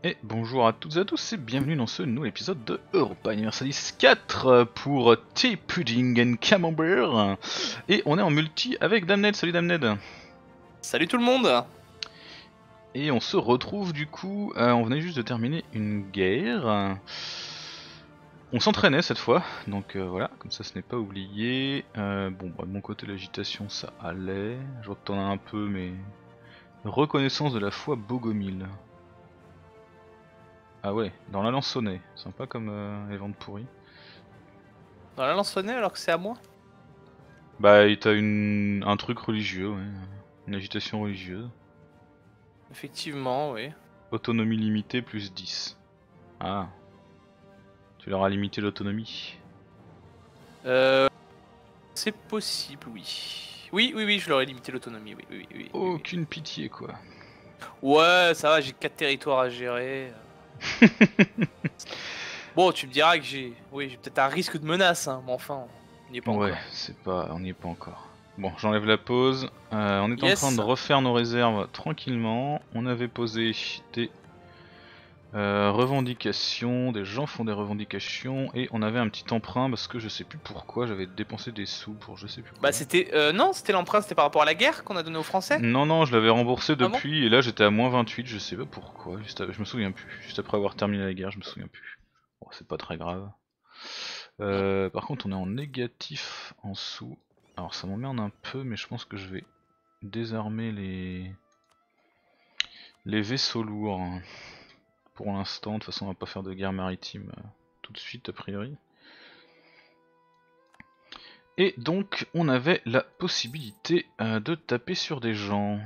Et bonjour à toutes et à tous et bienvenue dans ce nouvel épisode de Europa Universalis 4 pour Tea Pudding and Camembert. Et on est en multi avec Damned, salut Damned. Salut tout le monde! Et on se retrouve du coup, on venait juste de terminer une guerre. On s'entraînait cette fois, donc voilà, comme ça ce n'est pas oublié. Bon bah de mon côté l'agitation ça allait, je vois que t'en as un peu mais... Reconnaissance de la foi Bogomil. Ah ouais, dans la Lansonnais, sympa comme les ventes pourries. Dans la lansonnée alors que c'est à moi? Bah t'as un truc religieux, ouais. Une agitation religieuse. Effectivement, oui. Autonomie limitée plus 10. Ah, tu leur as limité l'autonomie. Euh, c'est possible, oui. Oui, je leur ai limité l'autonomie, oui. Aucune pitié quoi. Ouais, ça va, j'ai 4 territoires à gérer. Bon, tu me diras que j'ai peut-être un risque de menace, hein, mais enfin, on n'y est pas Ouais, encore. c'est pas, on n'y est pas encore. Bon, j'enlève la pause. On est en train de Yes! refaire nos réserves tranquillement. On avait posé des revendications, des gens font des revendications et on avait un petit emprunt parce que je sais plus pourquoi j'avais dépensé des sous pour je sais plus Bah quoi. c'était... non, c'était l'emprunt, c'était par rapport à la guerre qu'on a donné aux Français? Non, je l'avais remboursé Ah bon? depuis et là j'étais à moins 28, je sais pas pourquoi, je me souviens plus. Juste après avoir terminé la guerre, je me souviens plus. Bon, c'est pas très grave. Par contre, on est en négatif en sous. Alors ça m'emmerde un peu, mais je pense que je vais désarmer les vaisseaux lourds hein. Pour l'instant. De toute façon, on va pas faire de guerre maritime tout de suite, a priori. Et donc, on avait la possibilité de taper sur des gens.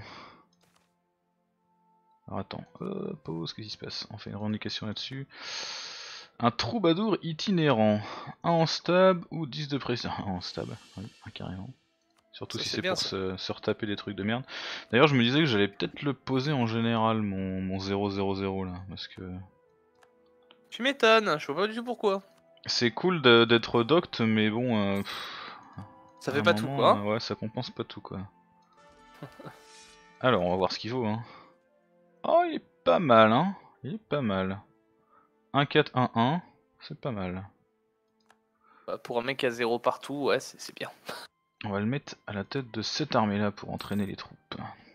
Alors attends, pause, qu'est-ce qui se passe? On fait une revendication là-dessus. Un troubadour itinérant. 1 en stab ou 10 de pression. 1 en stab, oui, carrément. Surtout Ça si c'est c'est bien pour ça. se retaper des trucs de merde. D'ailleurs, je me disais que j'allais peut-être le poser en général, mon 000 là. Parce que Tu m'étonnes, je vois pas du tout pourquoi. c'est cool d'être doct, mais bon, Ça à fait un pas tout quoi, moment, hein. ouais, ça compense pas tout quoi. Alors, on va voir ce qu'il vaut, hein. Oh, il est pas mal, hein. Il est pas mal. 1-4-1-1, c'est pas mal. Bah, pour un mec à 0 partout, ouais, c'est bien. On va le mettre à la tête de cette armée-là pour entraîner les troupes.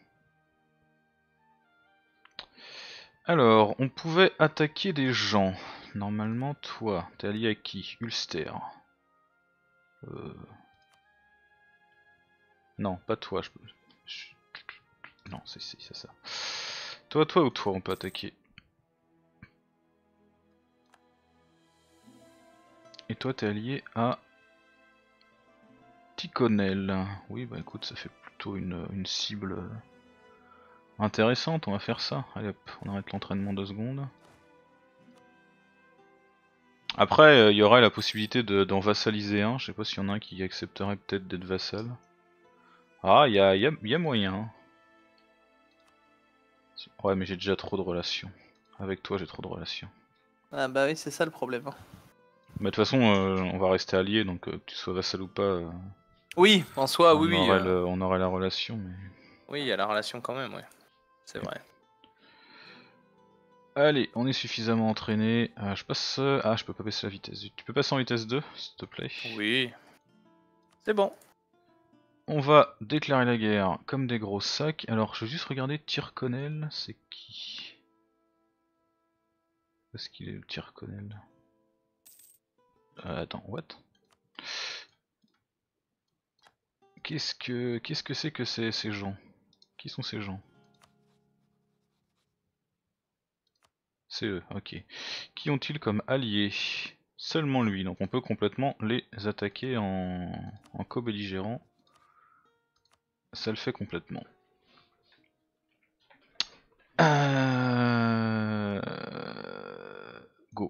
Alors, on pouvait attaquer des gens. Normalement, toi, t'es allié à qui? Ulster. Euh... Non, pas toi. Non, c'est ça. Toi ou toi, on peut attaquer. Et toi, t'es allié à Ticonel. Oui, bah écoute, ça fait plutôt une cible intéressante. On va faire ça. Allez hop, on arrête l'entraînement 2 secondes. Après, il y aurait la possibilité d'en vassaliser un. Je sais pas s'il y en a un qui accepterait peut-être d'être vassal. Ah, y a moyen. Ouais, mais j'ai déjà trop de relations. Avec toi, j'ai trop de relations. Ah bah oui, c'est ça le problème, hein. Bah, de toute façon, on va rester alliés, donc que tu sois vassal ou pas, Oui, en soi, oui. on aurait la relation. Mais... Oui, il y a la relation quand même, ouais. C'est vrai. Allez, on est suffisamment entraîné. Je passe. Ah, je peux pas baisser la vitesse. Tu peux passer en vitesse 2, s'il te plaît. Oui. C'est bon. On va déclarer la guerre comme des gros sacs. Alors, je vais juste regarder Tyrconnel, c'est qui? Où est-ce qu'il est le Tyrconnel? Attends, what? Qu'est-ce que c'est que ces gens? Qui sont ces gens? C'est eux, ok. Qui ont-ils comme alliés? Seulement lui, donc on peut complètement les attaquer en co-belligérant. Ça le fait complètement. Euh... Go.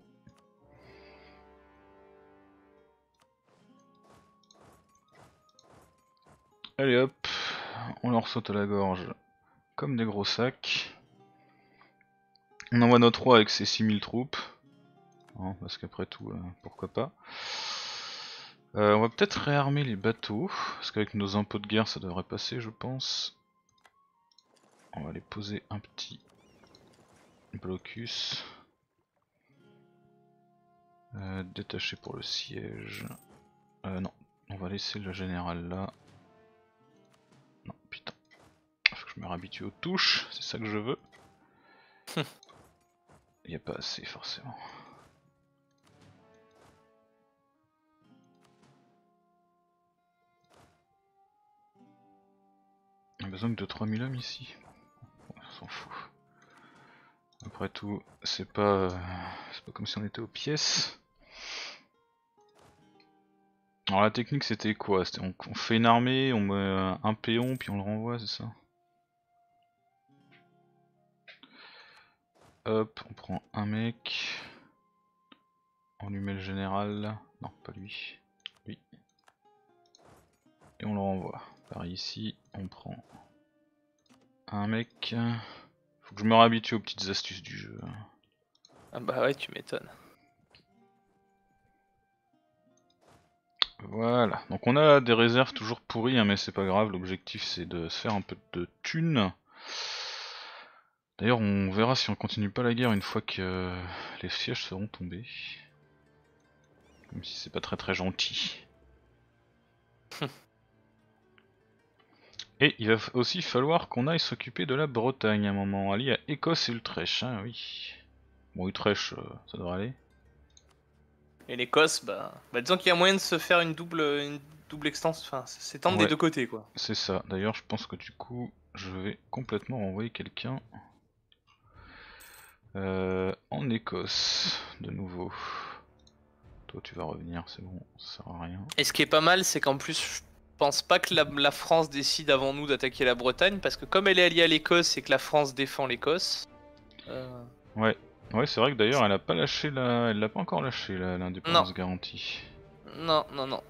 Allez hop, on leur saute à la gorge comme des gros sacs. On envoie notre roi avec ses 6000 troupes. Hein, parce qu'après tout, pourquoi pas. On va peut-être réarmer les bateaux, parce qu'avec nos impôts de guerre ça devrait passer je pense. On va les poser un petit Blocus. Détaché pour le siège. Non, on va laisser le général là. Non, putain. Faut que je me réhabitue aux touches, c'est ça que je veux. Y a pas assez forcément. On a besoin que de 3000 hommes ici. On s'en fout. Après tout, c'est pas comme si on était aux pièces. Alors la technique c'était quoi? On fait une armée, on met un péon puis on le renvoie, c'est ça? Hop, on prend un mec. On lui met le général. Non, pas lui. Lui. Et on le renvoie. Par ici, on prend un mec. Faut que je me réhabitue aux petites astuces du jeu. Ah bah ouais, tu m'étonnes. Voilà, donc on a des réserves toujours pourries, hein, mais c'est pas grave, l'objectif c'est de se faire un peu de thunes. D'ailleurs on verra si on continue pas la guerre une fois que les sièges seront tombés. Même si c'est pas très gentil. Et il va aussi falloir qu'on aille s'occuper de la Bretagne à un moment, aller à Écosse et Utrecht, hein, oui. Bon Utrecht ça devrait aller. Et l'Écosse, disons qu'il y a moyen de se faire une double extension, enfin s'étendre des Ouais. deux côtés quoi. C'est ça, d'ailleurs je pense que du coup je vais complètement renvoyer quelqu'un en Écosse de nouveau. Toi tu vas revenir, c'est bon, ça sert à rien. Et ce qui est pas mal, c'est qu'en plus, je pense pas que la France décide avant nous d'attaquer la Bretagne, parce que comme elle est alliée à l'Écosse et que la France défend l'Écosse. Ouais, c'est vrai que d'ailleurs elle a pas lâché elle l'a pas encore lâché l'indépendance garantie. Non, non, non.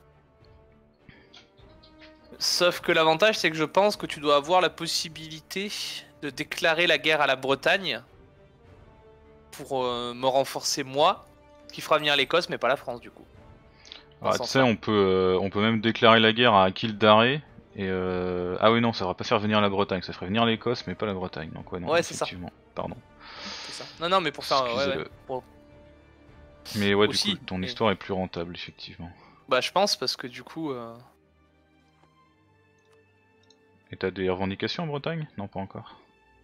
Sauf que l'avantage, c'est que je pense que tu dois avoir la possibilité de déclarer la guerre à la Bretagne pour me renforcer moi, ce qui fera venir l'Écosse, mais pas la France du coup. Ah, tu sais, on peut même déclarer la guerre à Kildare. Et ah oui non, ça va pas faire venir la Bretagne, ça ferait venir l'Écosse mais pas la Bretagne. Donc ouais non, Ouais, c'est ça. effectivement, pardon. C'est ça. Non, non, mais pour faire. Excusez-le. Pour... Mais ouais, Aussi, du coup, ton histoire est plus rentable, effectivement. Bah, je pense, parce que du coup. Et t'as des revendications en Bretagne? Non, pas encore.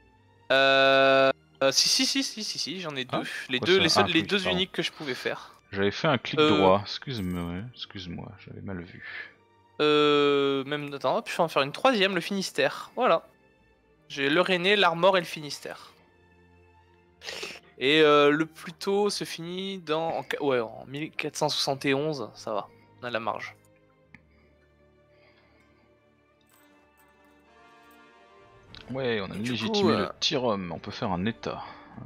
Si, j'en ai deux. Ah, Les quoi deux, ça? Ah, les oui, deux pardon. uniques que je pouvais faire. J'avais fait un clic droit, excuse-moi, j'avais mal vu. Même. Attends, hop, je vais en faire une troisième, le Finistère. Voilà. J'ai le Rennais, l'Armor et le Finistère. Et le plus tôt se finit en 1471, ça va, on a la marge. Ouais, on a Et du légitimé coup, le Tyrol, on peut faire un état.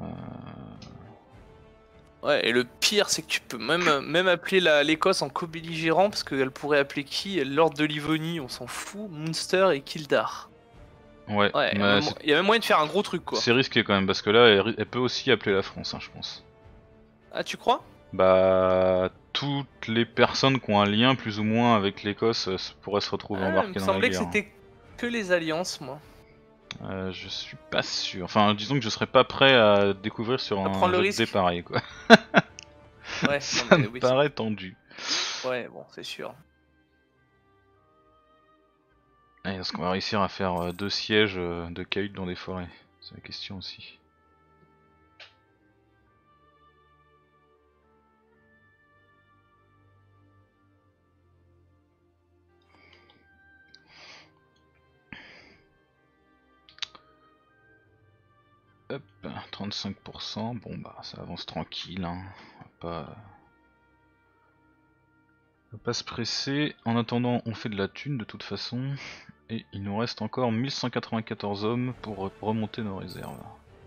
Ouais, et le pire, c'est que tu peux même appeler l'Écosse en co-belligérant, parce qu'elle pourrait appeler qui? Lord de Livonie, on s'en fout, Munster et Kildare. Ouais, Ouais, il mais y a même moyen de faire un gros truc, quoi. c'est risqué quand même, parce que là, elle peut aussi appeler la France, hein, je pense. Ah, tu crois? Bah, toutes les personnes qui ont un lien plus ou moins avec l'Écosse pourraient se retrouver Ah, il me embarquées dans la semblait que guerre. c'était que les alliances, moi. Je suis pas sûr. Enfin, disons que je serais pas prêt à découvrir sur À un prendre le jet de dé risque? pareil, quoi. Ouais, non Ça mais me oui. paraît tendu. Ouais, bon, c'est sûr. Est-ce qu'on va réussir à faire 2 sièges de cahutes dans des forêts? C'est la question aussi. Hop, 35%, bon bah ça avance tranquille, hein. On va pas se presser. En attendant, on fait de la thune de toute façon. Et il nous reste encore 1194 hommes pour remonter nos réserves.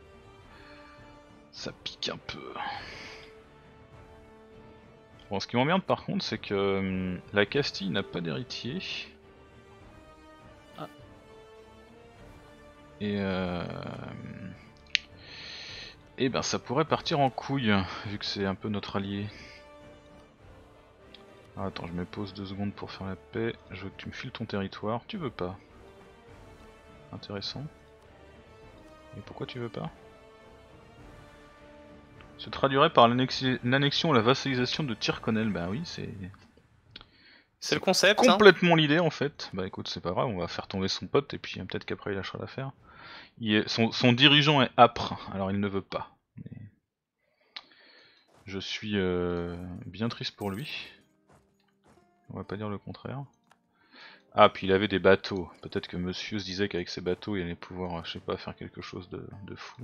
Ça pique un peu. Bon, ce qui m'emmerde par contre, c'est que la Castille n'a pas d'héritier. Ah. Et ben ça pourrait partir en couille, vu que c'est un peu notre allié. Ah, attends, je me pose 2 secondes pour faire la paix. Je veux que tu me files ton territoire. Tu veux pas? Intéressant. Et pourquoi tu veux pas? Se traduirait par l'annexion ou la vassalisation de Tyrconnel. Bah oui, c'est... C'est le concept, hein. Complètement l'idée en fait. Bah écoute, c'est pas grave, on va faire tomber son pote et puis peut-être qu'après il lâchera l'affaire. Son dirigeant est âpre, alors il ne veut pas. Mais je suis bien triste pour lui. On va pas dire le contraire. Ah, puis il avait des bateaux. Peut-être que monsieur se disait qu'avec ses bateaux il allait pouvoir, je sais pas, faire quelque chose de fou.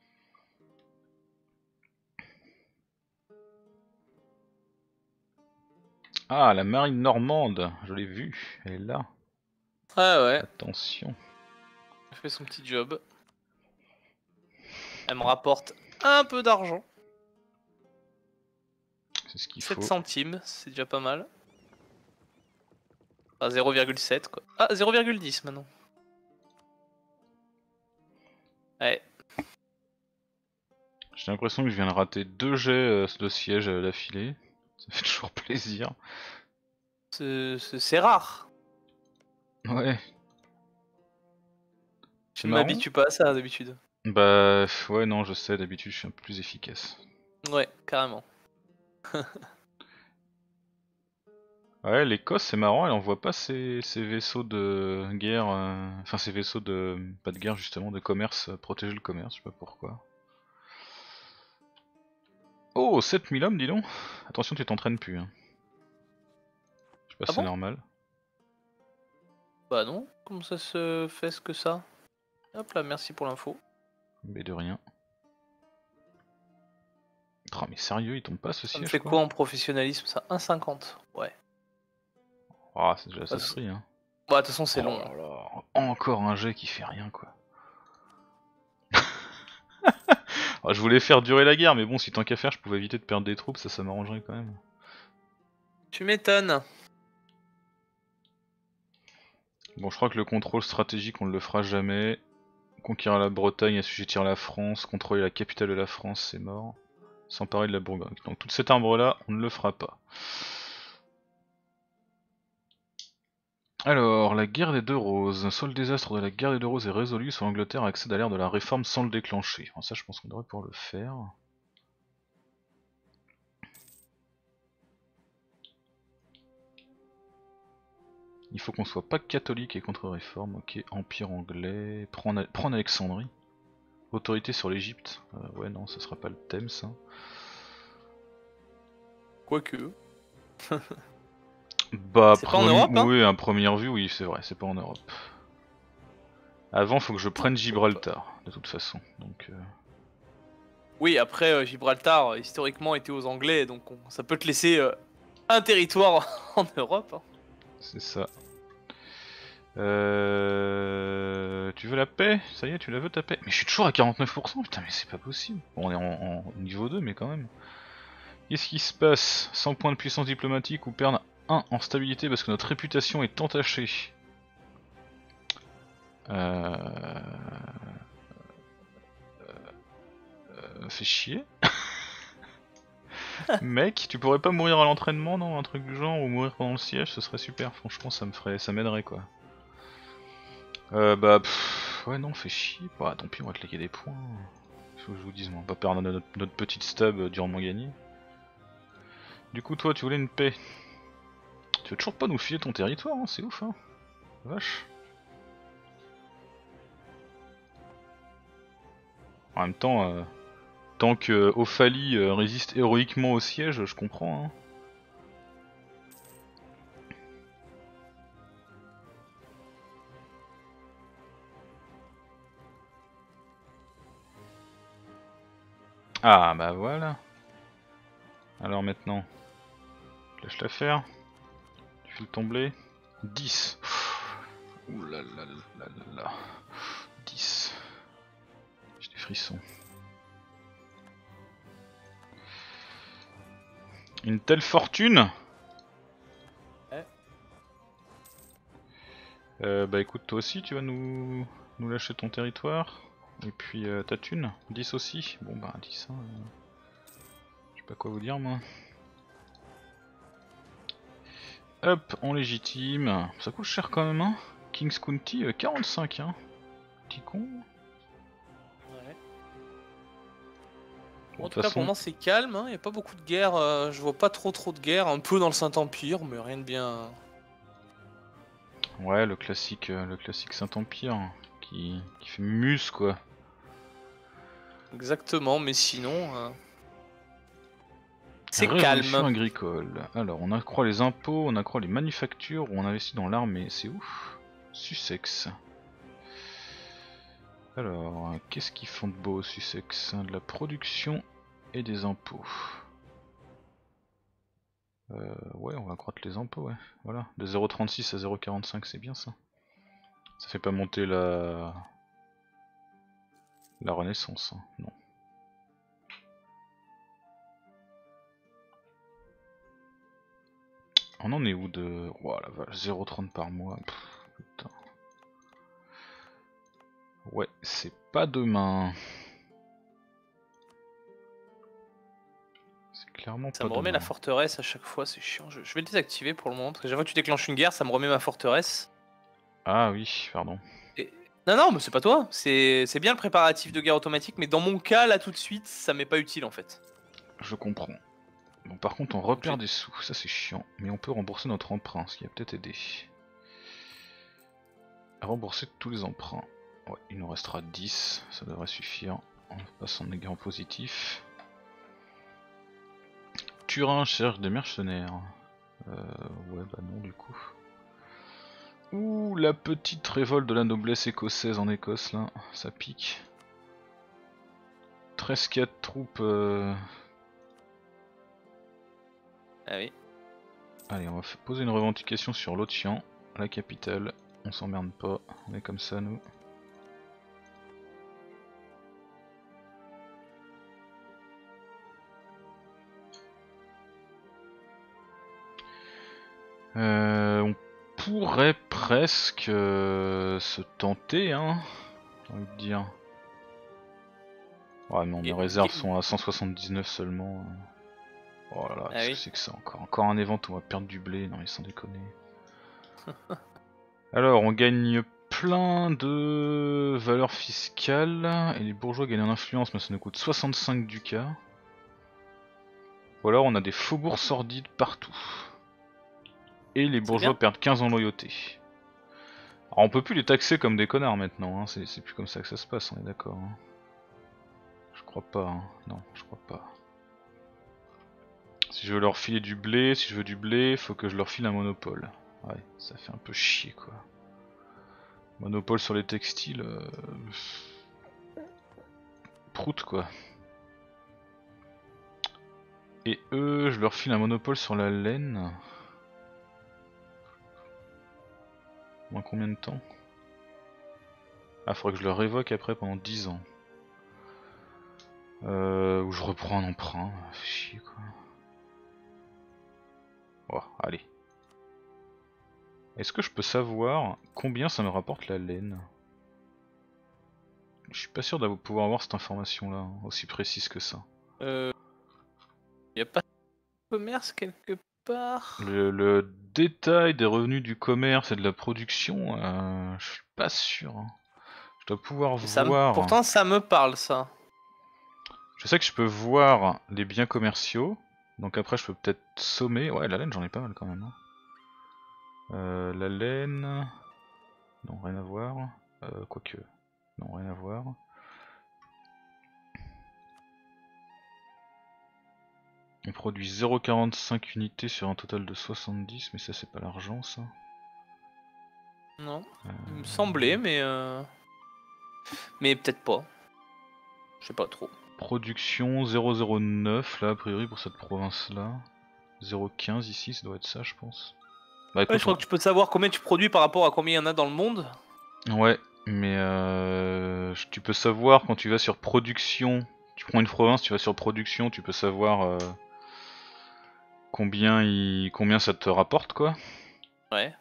Ah, la marine normande, je l'ai vue, elle est là. Ah ouais. Attention. Elle fait son petit job. Elle me rapporte un peu d'argent. C'est ce qu'il 7 faut. centimes, c'est déjà pas mal. Enfin 0,7 quoi. Ah 0,10 maintenant. Ouais. J'ai l'impression que je viens de rater 2 jets de siège d'affilée. Ça fait toujours plaisir. C'est rare. Ouais. Je C'est ne marrant. m'habitue pas à ça d'habitude. Bah ouais non je sais, d'habitude je suis un peu plus efficace. Ouais, carrément. Ouais, l'Écosse c'est marrant, elle envoie pas ses vaisseaux de guerre, enfin ses vaisseaux de... pas de guerre justement, de commerce, protéger le commerce, je sais pas pourquoi. Oh, 7000 hommes dis donc. Attention tu t'entraînes plus hein. Je sais pas Ah si c'est bon? normal. Bah non, comment ça se fait ce que ça? Hop là, merci pour l'info. Mais de rien. Oh mais sérieux, il tombe pas ce Ça me siège fait quoi? quoi en professionnalisme ça? 1,50. Ouais. Ah c'est déjà Bah, ça de prix hein. de toute façon c'est Oh long. là là, encore un jet qui fait rien quoi. Ah, je voulais faire durer la guerre mais bon si tant qu'à faire je pouvais éviter de perdre des troupes, ça m'arrangerait quand même. Tu m'étonnes. Bon je crois que le contrôle stratégique on ne le fera jamais. Conquérir la Bretagne, assujettir la France, contrôler la capitale de la France, c'est mort. S'emparer de la Bourgogne. Donc tout cet arbre là, on ne le fera pas. Alors, la guerre des Deux Roses. Soit le désastre de la guerre des Deux Roses est résolu, soit l'Angleterre accède à l'ère de la réforme sans le déclencher. Alors ça je pense qu'on devrait pouvoir le faire. Il faut qu'on soit pas catholique et contre-réforme. Ok, Empire anglais. Prendre Alexandrie. Autorité sur l'Egypte. Ouais non, ça sera pas le thème ça. Quoique. Bah, C'est pas en Europe, hein? oui, à première vue, oui, c'est vrai, c'est pas en Europe. Avant, faut que je prenne Gibraltar, de toute façon. Donc, Oui, après Gibraltar historiquement était aux Anglais, donc ça peut te laisser un territoire en Europe, hein. c'est ça. Tu veux la paix? Ça y est, tu la veux ta paix? Mais je suis toujours à 49%, putain, mais c'est pas possible. Bon, on est en niveau 2, mais quand même. Qu'est-ce qui se passe? 100 points de puissance diplomatique ou perdre 1 en stabilité parce que notre réputation est entachée. Fait chier. Mec, tu pourrais pas mourir à l'entraînement, non? Un truc du genre, ou mourir pendant le siège, ce serait super, franchement, ça m'aiderait quoi. Bah, ouais, non, fait chier. Bah, tant pis, on va te léguer des points. Faut que je vous dise, on va pas perdre notre petite stab durement gagnée. Du coup, toi, tu voulais une paix. Tu veux toujours pas nous filer ton territoire, hein, c'est ouf, hein. Vache. En même temps, tant que Ophalie résiste héroïquement au siège, je comprends, hein. Ah, bah voilà. Alors maintenant, lâche l'affaire. Tu fais le tomber. 10. Ouh là là là là là. 10. J'ai des frissons. Une telle fortune. Ouais. Bah écoute, toi aussi tu vas nous lâcher ton territoire. Et puis ta thune. 10 aussi. Bon bah 10 hein. Je sais pas quoi vous dire moi. Hop, on légitime. Ça coûte cher quand même hein. King's County 45 hein. Petit con. Ouais. En tout cas, pour le moment, c'est calme. Il n'y a pas beaucoup de guerre. Je vois pas trop de guerre. Un peu dans le Saint-Empire, mais rien de bien. Ouais, le classique Saint-Empire qui fait muse quoi. Exactement, mais sinon. C'est Révolution calme. agricole. Alors, on accroît les impôts, on accroît les manufactures, ou on investit dans l'armée. C'est ouf. Sussex. Alors, qu'est-ce qu'ils font de beau, Sussex? De la production et des impôts. Ouais, on va accroître les impôts, ouais. Voilà, de 0,36 à 0,45, c'est bien ça. Ça fait pas monter la Renaissance, hein. Non. On en est où de... Oh la vache, 0,30 par mois. Pff, putain. Ouais, c'est pas demain. C'est clairement Ça pas me remet la demain. forteresse à chaque fois, c'est chiant. Je vais le désactiver pour le moment, parce que chaque fois que tu déclenches une guerre, ça me remet ma forteresse. Ah oui, pardon. Non, non, mais c'est pas toi. C'est bien le préparatif de guerre automatique, mais dans mon cas, là, tout de suite, ça m'est pas utile en fait. Je comprends. Bon, par contre, on repère des sous, ça c'est chiant. Mais on peut rembourser notre emprunt, ce qui a peut-être aidé. Rembourser tous les emprunts. Ouais, il nous restera 10, ça devrait suffire. On passe en guerre en positif. Turin cherche des mercenaires. Ouais, bah non, du coup. Ouh, la petite révolte de la noblesse écossaise en Écosse, là, ça pique. 13-4 troupes. Ah oui. Allez, on va poser une revendication sur Lothian, la capitale. On s'emmerde pas, on est comme ça nous. On pourrait presque se tenter, hein, j'ai envie de dire. Ouais, non, mes réserves sont à 179 seulement. Oh là là, qu'est-ce que c'est que ça encore? Encore un event où on va perdre du blé, non mais sans déconner. Alors, on gagne plein de valeurs fiscales, et les bourgeois gagnent en influence, mais ça nous coûte 65 ducats. Ou alors on a des faubourgs sordides partout. Et les bourgeois perdent 15 en loyauté. Alors on peut plus les taxer comme des connards maintenant, hein. C'est plus comme ça que ça se passe, on est d'accord. Hein. Je crois pas, hein. Non, je crois pas. Si je veux leur filer du blé, si je veux du blé, faut que je leur file un monopole. Ouais, ça fait un peu chier quoi. Monopole sur les textiles... Prout quoi. Et eux, je leur file un monopole sur la laine. Dans combien de temps? Ah, faudrait que je le révoque après pendant 10 ans. Ou je reprends un emprunt, fait chier quoi. Oh, allez. Est-ce que je peux savoir combien ça me rapporte la laine? Je suis pas sûr de pouvoir avoir cette information là, hein, aussi précise que ça. Y a pas de commerce quelque part? Le détail des revenus du commerce et de la production, je suis pas sûr. Hein. Je dois pouvoir voir. Pourtant ça me parle ça. Je sais que je peux voir les biens commerciaux, donc après je peux peut-être sommer. Ouais, la laine j'en ai pas mal quand même. Hein. La laine... Non, rien à voir. Quoique... Non, rien à voir. On produit 0,45 unités sur un total de 70, mais ça c'est pas l'argent ça. Non, il me semblait, mais peut-être pas. Je sais pas trop. Production 0,09 là a priori pour cette province là. 0,15 ici, ça doit être ça je pense. Bah écoute, Ouais, je crois que tu peux savoir combien tu produis par rapport à combien il y en a dans le monde. Ouais, mais tu peux savoir quand tu vas sur production, tu prends une province, tu vas sur production, tu peux savoir combien ça te rapporte quoi. Ouais.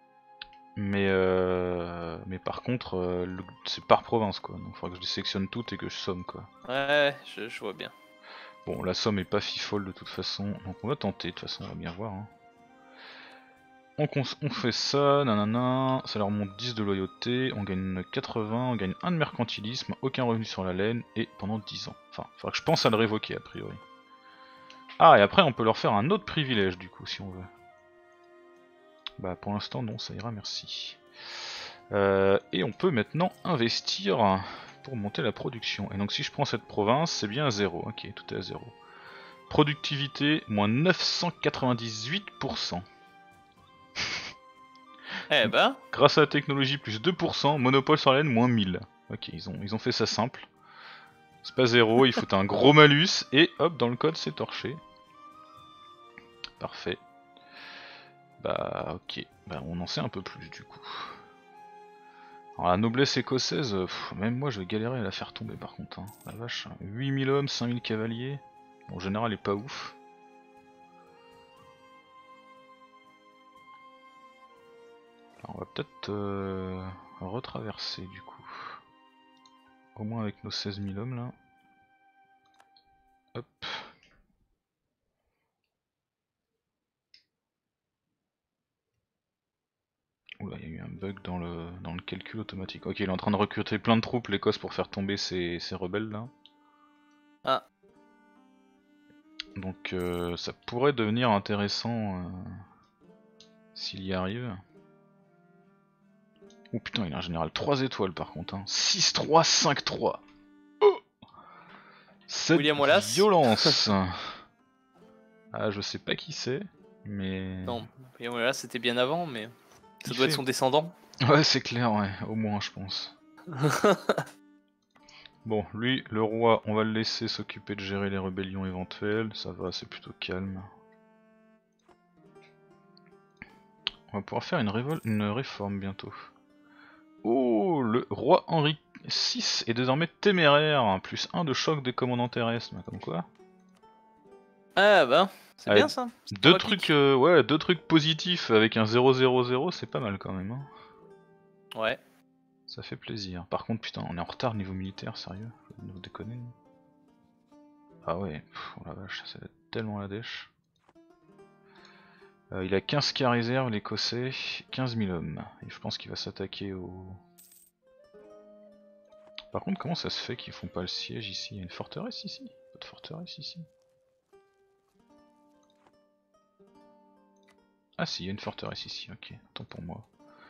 Mais par contre, c'est par province quoi, donc il faudra que je les sélectionne toutes et que je somme quoi. Ouais, je vois bien. Bon, la somme est pas fifole de toute façon, donc on va tenter, de toute façon on va bien voir. Hein. on fait ça, nanana, ça leur monte 10 de loyauté, on gagne 80, on gagne 1 de mercantilisme, aucun revenu sur la laine, et pendant 10 ans. Enfin, faudra que je pense à le révoquer a priori. Ah, et après on peut leur faire un autre privilège du coup si on veut. Bah pour l'instant non, ça ira, merci. Et on peut maintenant investir pour monter la production. Et donc si je prends cette province, c'est bien à 0, ok, tout est à 0. Productivité, moins 998%. Eh ben, Grâce à la technologie, plus 2%, monopole sur la laine, moins 1000. Ok, ils ont fait ça simple. C'est pas 0, il faut un gros malus, et hop, dans le code c'est torché. Parfait. Bah ok, bah, on en sait un peu plus du coup. Alors la noblesse écossaise, même moi je vais galérer à la faire tomber par contre. Hein. La vache, 8000 hommes, 5000 cavaliers. Bon, en général elle est pas ouf. Alors, on va peut-être retraverser du coup. Au moins avec nos 16 000 hommes là. Hop. Oula, il y a eu un bug dans le calcul automatique. Ok, il est en train de recruter plein de troupes, l'Écosse, pour faire tomber ces rebelles là. ah, Donc ça pourrait devenir intéressant s'il y arrive. Oh putain, il a un général 3 étoiles par contre. Hein. 6-3, 5-3. Oh, cette William Wallace. violence. Ah, je sais pas qui c'est, mais... Non, William Wallace c'était bien avant, mais ça Il doit être fait- son descendant. Ouais, c'est clair, ouais, au moins je pense. Bon, lui, le roi, on va le laisser s'occuper de gérer les rébellions éventuelles, ça va, c'est plutôt calme. On va pouvoir faire une réforme bientôt. Oh, le roi Henri VI est désormais téméraire, plus 1 de choc des commandants terrestres, comme quoi. Ah ben, c'est Allez, bien ça. Sympathique. ouais, deux trucs positifs avec un 0-0-0, c'est pas mal quand même. Hein. Ouais. Ça fait plaisir. Par contre, putain, on est en retard niveau militaire, sérieux? Faut nous déconner. Ah ouais, oh la vache, ça va être tellement la dèche. Il a 15 cas réserve, l'écossais, 15 000 hommes. Et je pense qu'il va s'attaquer au... Par contre, comment ça se fait qu'ils font pas le siège ici? Il y a une forteresse ici? Pas de forteresse ici? Ah si, il y a une forteresse ici, ok, tant pour moi.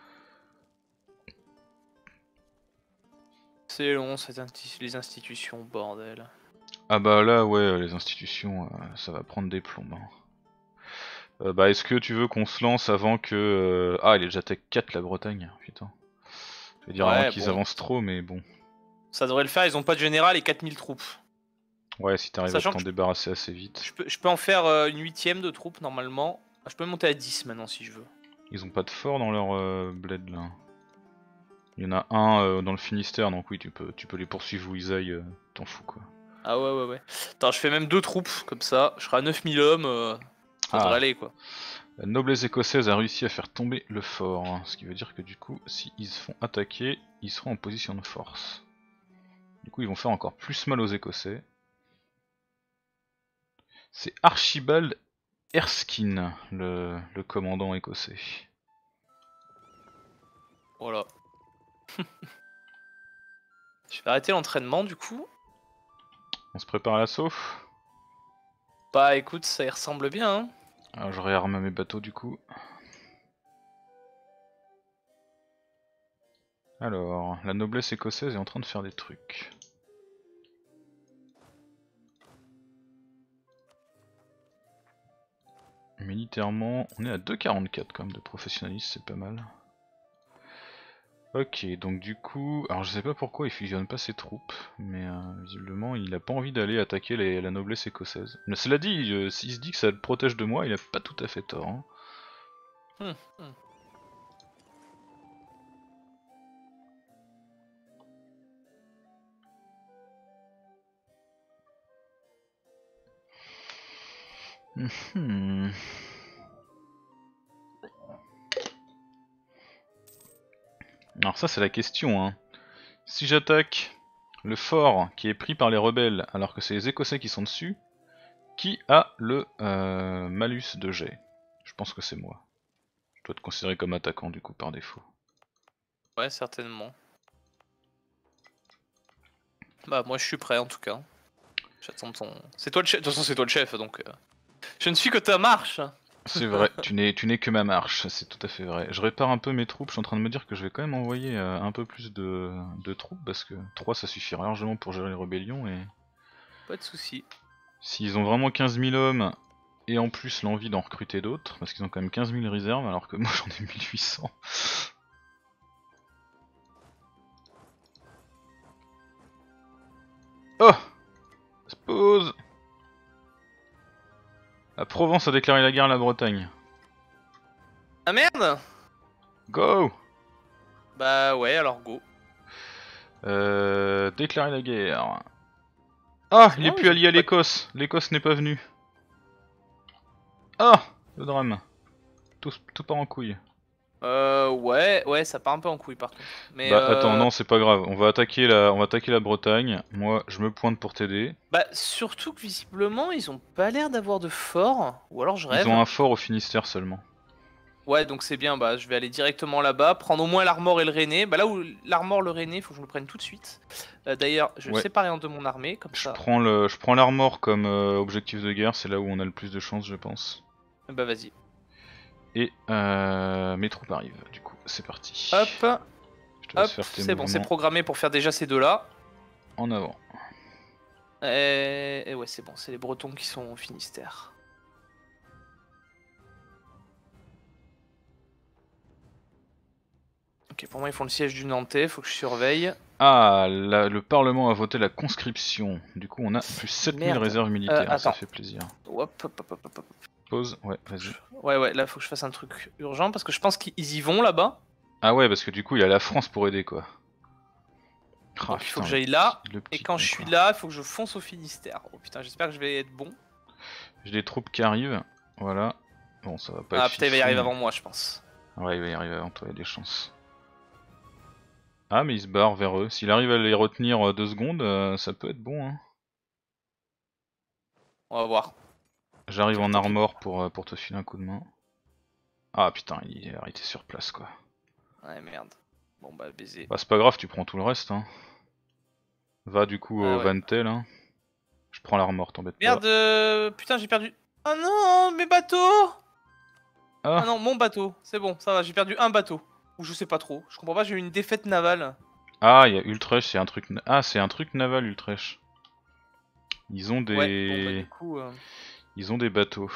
C'est long, les institutions, bordel. Ah bah là, ouais, les institutions, ça va prendre des plombes. Hein. Bah est-ce que tu veux qu'on se lance avant que... Ah, il est déjà tech 4 la Bretagne, putain. Je vais dire avant Ouais, qu'ils bon. avancent trop, mais bon. Ça devrait le faire, ils ont pas de général et 4000 troupes. Ouais, si t'arrives à Sachant t'en que débarrasser assez vite. je peux en faire une huitième de troupes normalement. Je peux monter à 10 maintenant si je veux. Ils ont pas de fort dans leur bled là. Il y en a un dans le Finistère, donc oui, tu peux les poursuivre où ils aillent, t'en fous quoi. Ah ouais, ouais, ouais. Attends, je fais même deux troupes, comme ça. Je serai à 9000 hommes. Ça devrait Ah, aller quoi. la noblesse écossaise a réussi à faire tomber le fort, hein, ce qui veut dire que du coup, s'ils se font attaquer, ils seront en position de force. Du coup, ils vont faire encore plus mal aux Écossais. C'est Archibald Erskine, le commandant écossais. Voilà. Je vais arrêter l'entraînement du coup. On se prépare à l'assaut. Bah écoute, ça y ressemble bien. Hein. Alors, je réarme mes bateaux du coup. Alors, la noblesse écossaise est en train de faire des trucs. Militairement, on est à 2,44 quand même de professionnalisme, c'est pas mal. Ok, donc du coup, alors je sais pas pourquoi il fusionne pas ses troupes, mais visiblement il a pas envie d'aller attaquer la noblesse écossaise. Mais cela dit, s'il se dit que ça le protège de moi, il a pas tout à fait tort. Hein. Hum, hum. Hmm. Alors ça c'est la question. Hein. Si j'attaque le fort qui est pris par les rebelles alors que c'est les Écossais qui sont dessus, qui a le malus de jet? Je pense que c'est moi. dois te considérer comme attaquant du coup par défaut. Ouais, certainement. Bah moi je suis prêt en tout cas. J'attends ton... C'est toi le chef, de toute façon c'est toi le chef donc... Je ne suis que ta marche. C'est vrai, tu n'es que ma marche, c'est tout à fait vrai. Je répare un peu mes troupes, je suis en train de me dire que je vais quand même envoyer un peu plus de troupes, parce que 3 ça suffira largement pour gérer les rébellions, et... Pas de soucis. S'ils ont vraiment 15 000 hommes, et en plus l'envie d'en recruter d'autres, parce qu'ils ont quand même 15 000 réserves, alors que moi j'en ai 1800. Oh! Se pose! La Provence a déclaré la guerre à la Bretagne. Ah merde! Go! Bah ouais, alors go. Déclarer la guerre. Ah! C'est Il est bon, plus ils ont allié à pas- l'Écosse. L'Écosse n'est pas venue. Ah! Le drame. Tout part en couille. Ouais, ça part un peu en couille par contre. Mais Bah attends, non c'est pas grave, on va attaquer la Bretagne, moi je me pointe pour t'aider. bah surtout que visiblement ils ont pas l'air d'avoir de fort, ou alors je Ils rêve. ont un fort au Finistère seulement. Ouais donc c'est bien, bah je vais aller directement là-bas, prendre au moins l'Armor et le Rennais. Bah là où l'Armor, le Rennais, faut que je me le prenne tout de suite. D'ailleurs je vais le Ouais. séparer en deux mon armée, comme Je ça. prends l'Armor comme objectif de guerre, c'est là où on a le plus de chance je pense. Bah vas-y. Et mes troupes arrivent du coup, c'est parti. Hop, Je te laisse hop, faire tes c'est bon, c'est mouvements programmé pour faire déjà ces deux-là. en avant. Et ouais c'est bon, c'est les Bretons qui sont au Finistère. Ok, pour moi ils font le siège du Nantais, faut que je surveille. Ah, le Parlement a voté la conscription, du coup on a plus 7000 Merde. réserves militaires, ça Attends. fait plaisir. Hop, hop, hop, hop, hop. Pause, ouais vas-y. Ouais, là faut que je fasse un truc urgent parce que je pense qu'ils y vont là-bas. Ah ouais parce que du coup il y a la France pour aider quoi. Ah, Donc il faut putain, que j'aille là. le Et petit quand con, je suis quoi. là, il faut que je fonce au Finistère. Oh putain, j'espère que je vais être bon. J'ai des troupes qui arrivent, voilà. Bon, ça va pas être Ah putain, il va y fifou, arriver mais- avant moi, je pense. Ouais, il va y arriver avant toi, il y a des chances. Ah, mais il se barre vers eux. S'il arrive à les retenir 2 secondes, ça peut être bon. Hein. On va voir. J'arrive en Tant pis. armor pour te filer un coup de main. Ah putain, il est arrêté sur place quoi. Ouais, merde. Bon bah, baiser. Bah, c'est pas grave, tu prends tout le reste. Hein. Va du coup Ah au ouais. Vantel. Hein. Je prends l'armor, t'embête pas. Merde, putain, j'ai perdu. Oh non, mes bateaux. Ah Ah, non, mon bateau. C'est bon, ça va, j'ai perdu un bateau. Ou je sais pas trop. Je comprends pas, j'ai eu une défaite navale. ah, il y a Utrecht, c'est un truc. Ah, c'est un truc naval Utrecht. Ils ont Ouais, bon bah des. du coup... Ils ont des bateaux.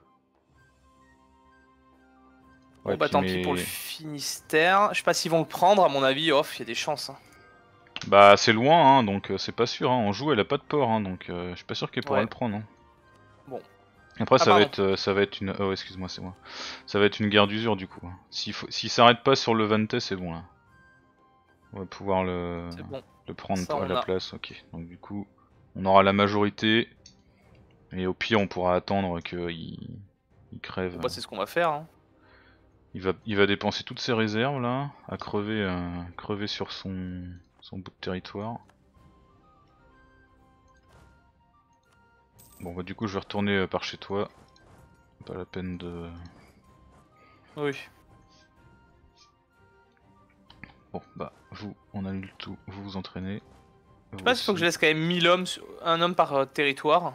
Bon Ouais, bah puis tant pis pour le Finistère. Je sais pas s'ils vont le prendre, à mon avis, off, il y a des chances. Hein. Bah c'est loin, hein, donc c'est pas sûr. Hein. En joue, elle a pas de port, hein, donc je suis pas sûr qu'elle pourra Ouais. le prendre. Hein. Bon. Après, Ah, pardon. ça va être une. Oh, excuse-moi, c'est moi. Ça va être une guerre d'usure du coup. Hein. S'il s'arrête pas sur le Vante, c'est bon là. On va pouvoir C'est bon. le prendre Ça, à on la a. place. Ok. Donc du coup, on aura la majorité. Et au pire, on pourra attendre qu'il crève. Bon bah c'est ce qu'on va faire. Hein. Il va dépenser toutes ses réserves là, à crever sur son bout de territoire. Bon bah du coup je vais retourner par chez toi. Pas la peine de... Oui. Bon bah vous, on annule tout, vous vous entraînez. Je sais pas s'il faut que je laisse quand même 1000 hommes, un homme par territoire.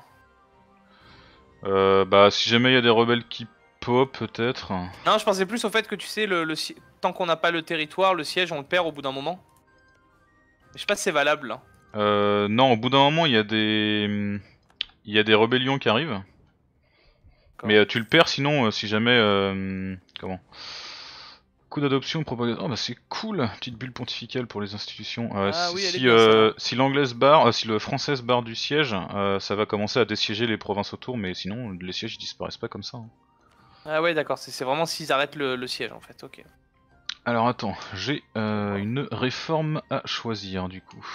Bah si jamais il y a des rebelles qui pop peut-être. Non, je pensais plus au fait que tu sais, tant qu'on n'a pas le territoire, le siège on le perd au bout d'un moment. Je sais pas si c'est valable. Là. Non, au bout d'un moment il y a des rébellions qui arrivent. Mais tu le perds sinon si jamais... comment coup d'adoption, propagation. Oh bah c'est cool, petite bulle pontificale pour les institutions. Ah oui, elle est bien, celle-là. Si l'anglaise barre, si le française barre du siège, ça va commencer à dessiéger les provinces autour, mais sinon les sièges ils disparaissent pas comme ça. Hein. Ah ouais, d'accord, c'est vraiment s'ils arrêtent le siège en fait, ok. Alors attends, j'ai une réforme à choisir du coup.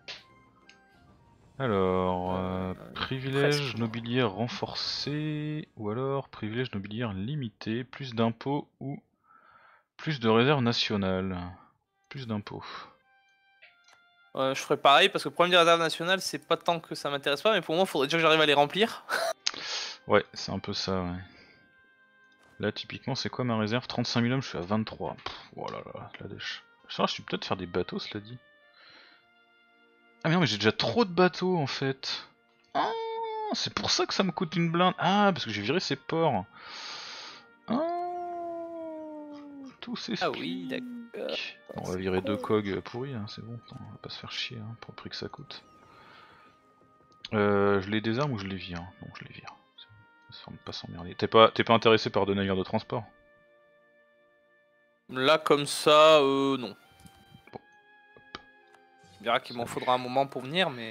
Alors, privilège presque. nobiliaire renforcé, ou alors privilège nobiliaire limité, plus d'impôts ou plus de réserve nationale. Plus d'impôts. Je ferais pareil parce que le problème des réserves nationales, c'est pas tant que ça m'intéresse pas, mais pour moi, il faudrait déjà que j'arrive à les remplir. Ouais, c'est un peu ça, ouais. Là, typiquement, c'est quoi ma réserve? 35 000 hommes, je suis à 23. Oh là là, la dèche. Je suis peut-être faire des bateaux, cela dit. Ah mais non, mais j'ai déjà trop de bateaux en fait. Ah, c'est pour ça que ça me coûte une blinde. Ah, parce que j'ai viré ces ports. Ah, tout Ah oui, s'explique. d'accord. Bon, on va virer 2 cogs pourris, hein, c'est bon. Attends, on va pas se faire chier hein, pour le prix que ça coûte. Je les désarme ou je les vire? Non, je les vire. Ça ne pas s'emmerder. T'es pas intéressé par 2 navires de transport? Là, comme ça, non. Bon. Tu verras qu'il m'en faudra un moment pour venir, mais...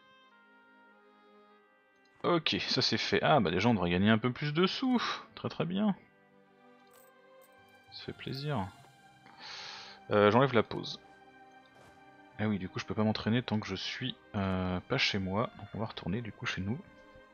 Ok, ça c'est fait. Ah bah déjà on devrait gagner un peu plus de sous. Très très bien. Ça fait plaisir. J'enlève la pause. Ah oui, du coup je peux pas m'entraîner tant que je suis pas chez moi. Donc on va retourner du coup chez nous.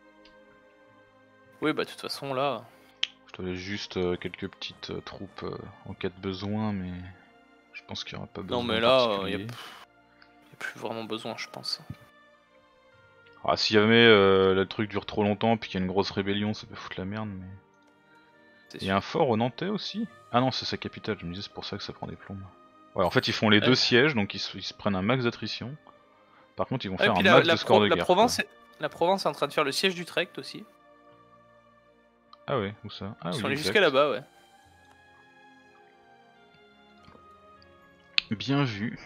Oui, bah de toute façon, là... Je dois aller juste quelques petites troupes en cas de besoin, mais je pense qu'il n'y aura pas Non, besoin mais là, y a particulier. plus vraiment besoin, je pense. Ah, si jamais le truc dure trop longtemps puis qu'il y a une grosse rébellion, ça peut foutre la merde, mais... C'est Il y a sûr. un fort au Nantais aussi? Ah non, c'est sa capitale, je me disais c'est pour ça que ça prend des plombs. Ouais, en fait ils font les deux Ouais. sièges, donc ils se prennent un max d'attrition. Par contre ils vont Ah, et faire un puis max de score de la guerre, quoi. La Provence est en train de faire le siège d'Utrecht aussi. Ah ouais, où ça? Ah Ils sont oui, allés jusqu'à exact. là-bas, ouais. Bien vu.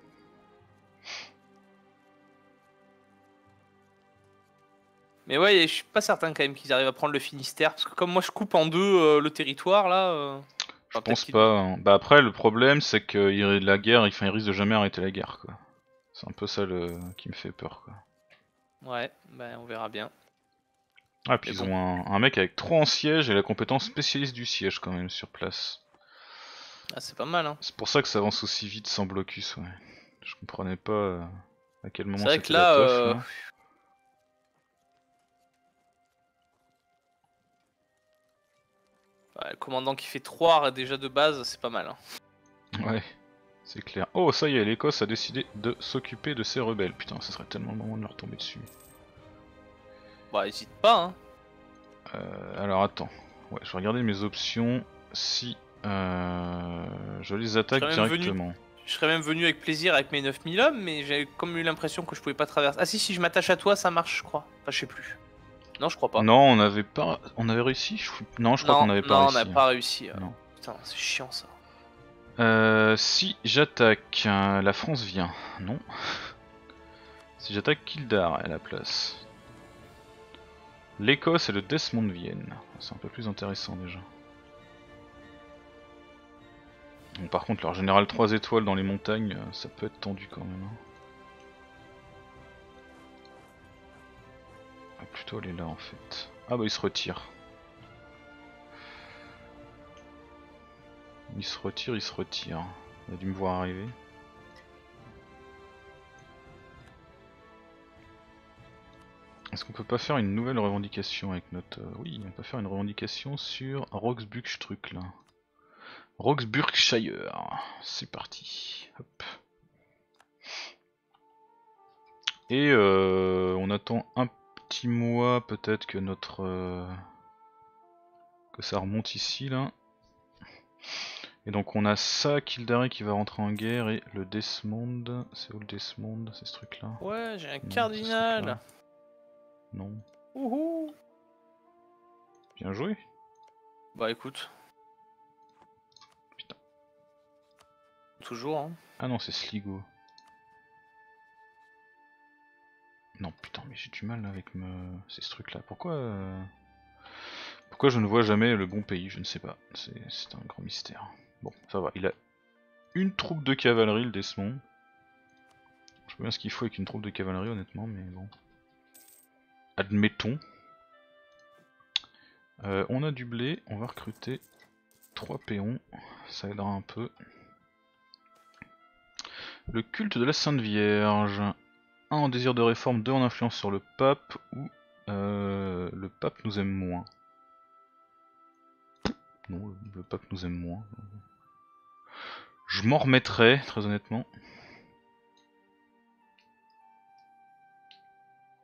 Mais ouais, je suis pas certain quand même qu'ils arrivent à prendre le Finistère, parce que comme moi je coupe en deux le territoire là, Je enfin, peut-être pense qu'ils... pas, hein. Bah après le problème c'est que la guerre, ils risquent de jamais arrêter la guerre, quoi. C'est un peu ça qui me fait peur, quoi. Ouais, bah on verra bien. Ah puis Mais ils bon. ont un mec avec 3 en siège et la compétence spécialiste du siège quand même sur place. Ah, c'est pas mal, hein. C'est pour ça que ça avance aussi vite sans blocus, ouais. Je comprenais pas à quel moment C'est vrai que c'était la là, teuf là. ouais, le commandant qui fait 3 déjà de base, c'est pas mal, hein. Ouais, c'est clair. Oh ça y est, l'Écosse a décidé de s'occuper de ses rebelles. Putain, ça serait tellement le moment de leur tomber dessus. Bah hésite pas, hein. Alors attends, ouais, je vais regarder mes options si je les Je attaque serais même venu, directement. je serais même venu avec plaisir avec mes 9000 hommes, mais j'ai comme eu l'impression que je pouvais pas traverser. Ah si, je m'attache à toi, ça marche, je crois. Enfin, je sais plus. Non, je crois pas. Non, on avait pas, on avait réussi. Non, je crois qu'on Non, n'avait pas non, on n'a réussi, hein. pas réussi. Non. Putain, c'est chiant ça. Si j'attaque, la France vient. Non. Si j'attaque Kildare à la place. L'Écosse et le Desmond viennent. C'est un peu plus intéressant déjà. Bon, par contre, leur général 3 étoiles dans les montagnes, ça peut être tendu quand même, hein. Ah, plutôt aller là en fait. Ah bah il se retire. Il se retire, il se retire. Il a dû me voir arriver. Est-ce qu'on peut pas faire une nouvelle revendication avec notre... Oui, on peut faire une revendication sur Roxburgh là. Roxburghshire. C'est parti. Hop. Et on attend un petit mois peut-être que notre... que ça remonte ici là. Et donc on a ça, Kildare qui va rentrer en guerre et le Desmond. C'est où le Desmond? C'est ce truc là? Ouais, j'ai un Non, c'est ce cardinal. truc-là. Non. Ouhou. Bien joué. Bah écoute, Putain. toujours, hein. Ah non, c'est Sligo. Non, putain, mais j'ai du mal avec c'est ce truc là. Pourquoi je ne vois jamais le bon pays? Je ne sais pas. C'est un grand mystère. Bon, ça va. Il a une troupe de cavalerie, le Desmond. Je sais pas bien ce qu'il faut avec une troupe de cavalerie, honnêtement, mais bon. Admettons. On a du blé, on va recruter 3 péons, ça aidera un peu. Le culte de la Sainte Vierge. 1 en désir de réforme, 2 en influence sur le pape, ou le pape nous aime moins. Non, le pape nous aime moins. Je m'en remettrai, très honnêtement.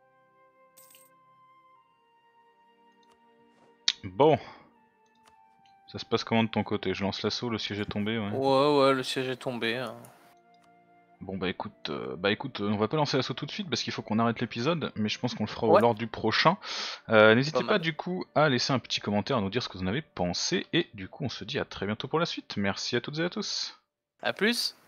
Bon. Ça se passe comment de ton côté? Je lance l'assaut, le siège est tombé, ouais. Ouais, le siège est tombé. Bon bah écoute, on va pas lancer l'assaut tout de suite parce qu'il faut qu'on arrête l'épisode, mais je pense qu'on le fera Ouais. lors du prochain. Pas N'hésitez pas mal. du coup à laisser un petit commentaire, à nous dire ce que vous en avez pensé, et du coup on se dit à très bientôt pour la suite. Merci à toutes et à tous. À plus.